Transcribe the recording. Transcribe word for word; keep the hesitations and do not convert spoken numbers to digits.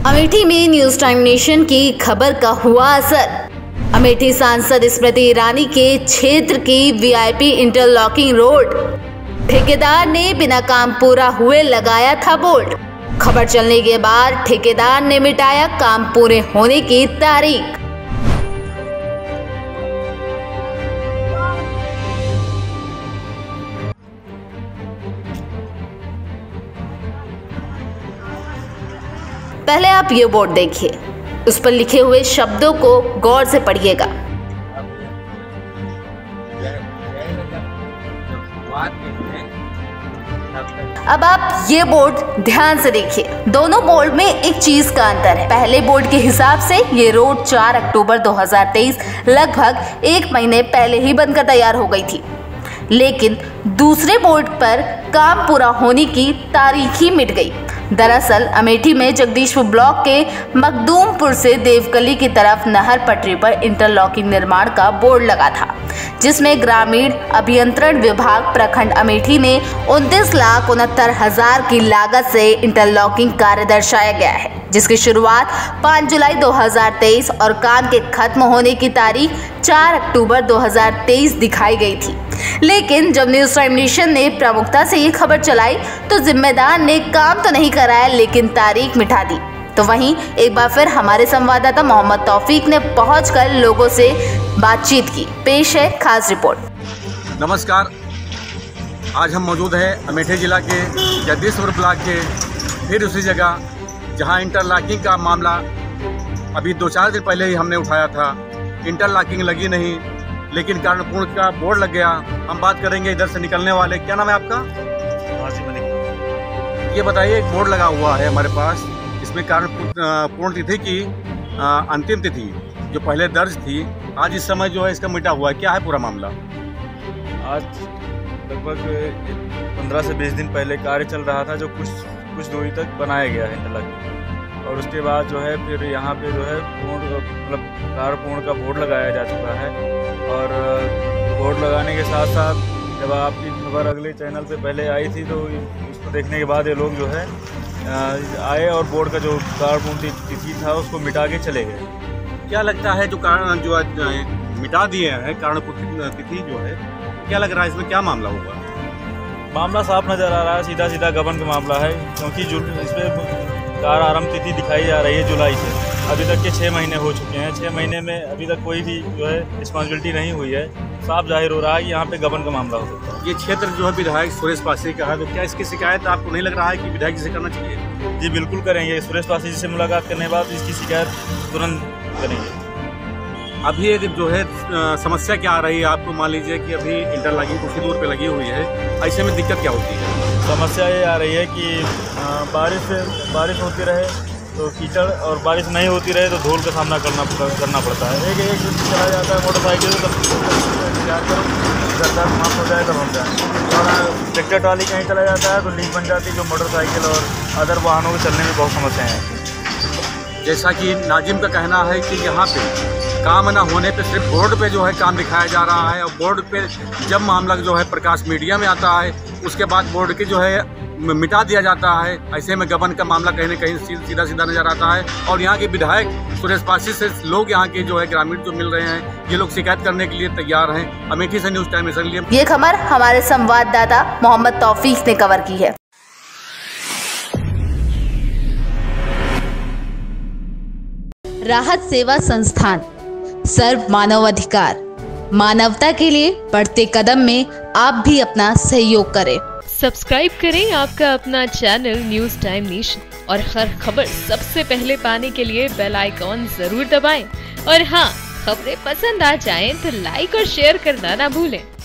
अमेठी में news time nation की खबर का हुआ असर। अमेठी सांसद स्मृति ईरानी के क्षेत्र की वीआईपी इंटरलॉकिंग रोड ठेकेदार ने बिना काम पूरा हुए लगाया था बोर्ड। खबर चलने के बाद ठेकेदार ने मिटाया काम पूरे होने की तारीख। पहले आप ये बोर्ड देखिए, उस पर लिखे हुए शब्दों को गौर से पढ़िएगा। अब आप ये बोर्ड ध्यान से देखिए। दोनों बोर्ड में एक चीज का अंतर है। पहले बोर्ड के हिसाब से ये रोड चार अक्टूबर दो हज़ार तेईस लगभग एक महीने पहले ही बनकर तैयार हो गई थी, लेकिन दूसरे बोर्ड पर काम पूरा होने की तारीख ही मिट गई। दरअसल अमेठी में जगदीशपुर ब्लॉक के मखदूमपुर से देवकली की तरफ नहर पटरी पर इंटरलॉकिंग निर्माण का बोर्ड लगा था, जिसमें ग्रामीण अभियंत्रण विभाग प्रखंड अमेठी ने उनतीस लाख उनहत्तर हजार की लागत से इंटरलॉकिंग कार्य दर्शाया गया है, जिसकी शुरुआत पाँच जुलाई दो हज़ार तेईस और काम के खत्म होने की तारीख चार अक्टूबर दो हज़ार तेईस दिखाई गई थी। लेकिन जब न्यूज टाइम नेशन ने प्रमुखता से ये खबर चलाई तो जिम्मेदार ने काम तो नहीं कराया लेकिन तारीख मिटा दी। तो वहीं एक बार फिर हमारे संवाददाता मोहम्मद तौफीक ने पहुंचकर लोगों से बातचीत की। पेश है खास रिपोर्ट। नमस्कार, आज हम मौजूद हैं अमेठी जिला के जगदीशपुर ब्लॉक के फिर उसी जगह जहां इंटरलॉकिंग का मामला अभी दो चार दिन पहले ही हमने उठाया था। इंटरलॉकिंग लगी नहीं, लेकिन कारणपूर्ण का बोर्ड लग गया। हम बात करेंगे इधर से निकलने वाले। क्या नाम है आपका? ये बताइए, एक बोर्ड लगा हुआ है हमारे पास, इसमें कारणपूर्ण तिथि की अंतिम तिथि जो पहले दर्ज थी, आज इस समय जो है इसका मिटा हुआ है। क्या है पूरा मामला? आज लगभग पंद्रह से बीस दिन पहले कार्य चल रहा था, जो कुछ कुछ दूरी तक बनाया गया है इंटरलॉकिंग, और उसके बाद जो है फिर यहाँ पे जो है पूर्ण मतलब कार्यपूर्ण का बोर्ड लगाया जा चुका है। और बोर्ड लगाने के साथ साथ जब आपकी खबर अगले चैनल पे पहले आई थी तो उसको देखने के बाद ये लोग जो है आए और बोर्ड का जो कार्यपूर्ण तिथि था उसको मिटा के चले गए। क्या लगता है जो कारण जो मिटा दिए हैं कारणपूर्ण तिथि जो है, क्या लग रहा है इसमें क्या मामला होगा? मामला साफ नज़र आ रहा है, सीधा सीधा गबन का मामला है, क्योंकि इसमें कार आरंभ तिथि दिखाई जा रही है जुलाई से। अभी तक के छः महीने हो चुके हैं। छः महीने में अभी तक कोई भी जो है रिस्पॉन्सिबिलिटी नहीं हुई है। साफ जाहिर हो रहा है कि यहाँ पे गबन का मामला हो सकता है। ये क्षेत्र जो है विधायक सुरेश पासी का है, तो क्या इसकी शिकायत आपको नहीं लग रहा है कि विधायक जी से करना चाहिए? जी बिल्कुल करेंगे। सुरेश पासी जी से मुलाकात करने के बाद इसकी शिकायत तुरंत करेंगे। अभी एक जो है समस्या क्या आ रही है आपको? मान लीजिए कि अभी इंटरलॉकिंग कुछ दूर पे लगी हुई है, ऐसे में दिक्कत क्या होती है? समस्या ये आ रही है कि बारिश बारिश होती रहे तो कीचड़, और बारिश नहीं होती रहे तो धूल का सामना करना करना पड़ता है। एक एक चला जाता है मोटरसाइकिल, तो गर्दा समाप्त हो जाए तब हम जाए, और ट्रैक्टर ट्राली कहीं चला जाता है तो लीक बन जाती है, जो मोटरसाइकिल और अदर वाहनों के चलने में बहुत समस्याएँ हैं। जैसा कि नाजिम का कहना है कि यहाँ पे काम न होने पे सिर्फ बोर्ड पे जो है काम दिखाया जा रहा है, और बोर्ड पे जब मामला जो है प्रकाश मीडिया में आता है उसके बाद बोर्ड की जो है मिटा दिया जाता है। ऐसे में गबन का मामला कहीं न कहीं सीधा सीधा नजर आता है। और यहाँ के विधायक सुरेश पासी से लोग यहाँ के जो है ग्रामीण जो मिल रहे हैं, ये लोग शिकायत करने के लिए तैयार हैं। अमेठी से न्यूज टाइम नेशन के लिए ये खबर हमारे संवाददाता मोहम्मद तौफीक ने कवर की है। राहत सेवा संस्थान, सर्व मानव अधिकार, मानवता के लिए बढ़ते कदम में आप भी अपना सहयोग करें। सब्सक्राइब करें आपका अपना चैनल न्यूज टाइम नेशन, और हर खबर सबसे पहले पाने के लिए बेल आइकॉन जरूर दबाएं। और हाँ, खबरें पसंद आ जाएं तो लाइक और शेयर करना ना भूलें।